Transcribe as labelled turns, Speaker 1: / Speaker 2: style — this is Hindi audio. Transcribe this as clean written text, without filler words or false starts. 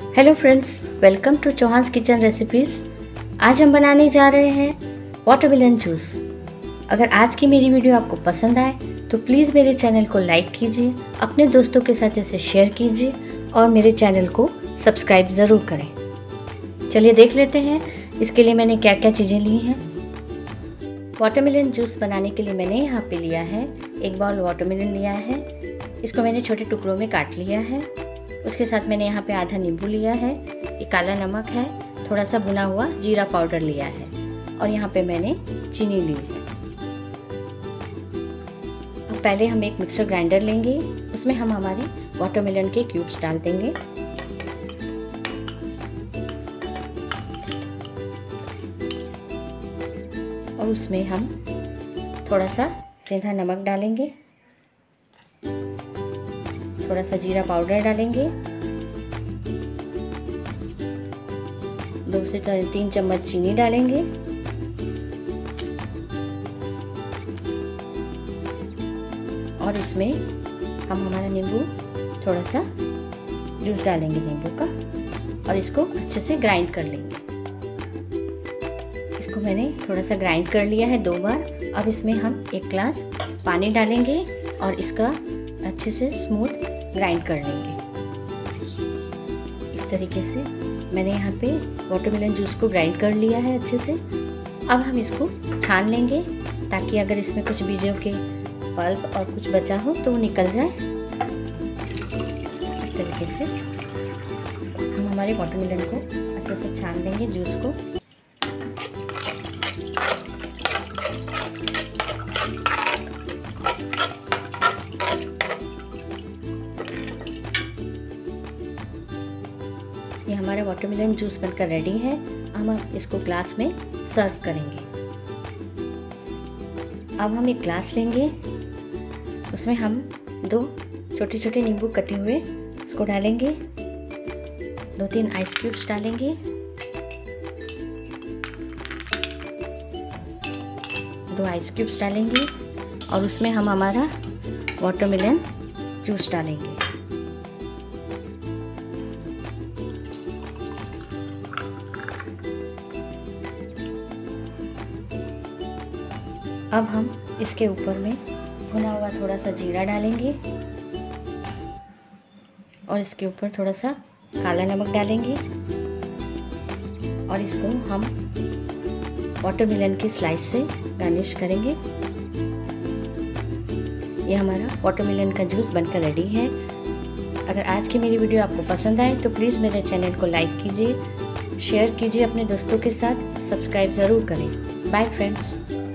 Speaker 1: Hello friends, welcome to Chauhan's kitchen recipes. आज हम बनाने जा रहे हैं वाटरमेलन जूस। अगर आज की मेरी वीडियो आपको पसंद आए तो प्लीज़ मेरे चैनल को लाइक कीजिए, अपने दोस्तों के साथ इसे शेयर कीजिए और मेरे चैनल को सब्सक्राइब ज़रूर करें। चलिए देख लेते हैं इसके लिए मैंने क्या क्या चीज़ें ली हैं। वाटरमेलन जूस बनाने के लिए मैंने यहाँ पे लिया है 1 बाउल वाटरमेलन लिया है। इसको मैंने छोटे टुकड़ों में काट लिया है। उसके साथ मैंने यहाँ पे आधा नींबू लिया है, ये काला नमक है, थोड़ा सा भुना हुआ जीरा पाउडर लिया है और यहाँ पे मैंने चीनी ली है। अब पहले हम एक मिक्सर ग्राइंडर लेंगे, उसमें हम हमारे वाटरमेलन के क्यूब्स डाल देंगे। और उसमें हम थोड़ा सा सेंधा नमक डालेंगे, थोड़ा सा जीरा पाउडर डालेंगे, 2 से 3 चम्मच चीनी डालेंगे और इसमें हम हमारा नींबू थोड़ा सा जूस डालेंगे नींबू का और इसको अच्छे से ग्राइंड कर लेंगे। इसको मैंने थोड़ा सा ग्राइंड कर लिया है 2 बार। अब इसमें हम 1 ग्लास पानी डालेंगे और इसका अच्छे से स्मूथ ग्राइंड कर लेंगे। इस तरीके से मैंने यहाँ पे वाटरमेलन जूस को ग्राइंड कर लिया है अच्छे से। अब हम इसको छान लेंगे ताकि अगर इसमें कुछ बीजों के पल्प और कुछ बचा हो तो वो निकल जाए। इस तरीके से हम हमारे वाटरमेलन को अच्छे से छान लेंगे जूस को। ये हमारा वाटरमेलन जूस बनकर रेडी है। हम इसको ग्लास में सर्व करेंगे। अब हम एक ग्लास लेंगे, उसमें हम 2 छोटे छोटे नींबू कटे हुए इसको डालेंगे, 2-3 आइस क्यूब्स डालेंगे, 2 आइस क्यूब्स डालेंगे और उसमें हम हमारा वाटरमेलन जूस डालेंगे। अब हम इसके ऊपर में भुना हुआ थोड़ा सा जीरा डालेंगे और इसके ऊपर थोड़ा सा काला नमक डालेंगे और इसको हम वाटरमेलन के स्लाइस से गार्निश करेंगे। ये हमारा वाटरमेलन का जूस बनकर रेडी है। अगर आज की मेरी वीडियो आपको पसंद आए तो प्लीज़ मेरे चैनल को लाइक कीजिए, शेयर कीजिए अपने दोस्तों के साथ, सब्सक्राइब ज़रूर करें। Bye friends.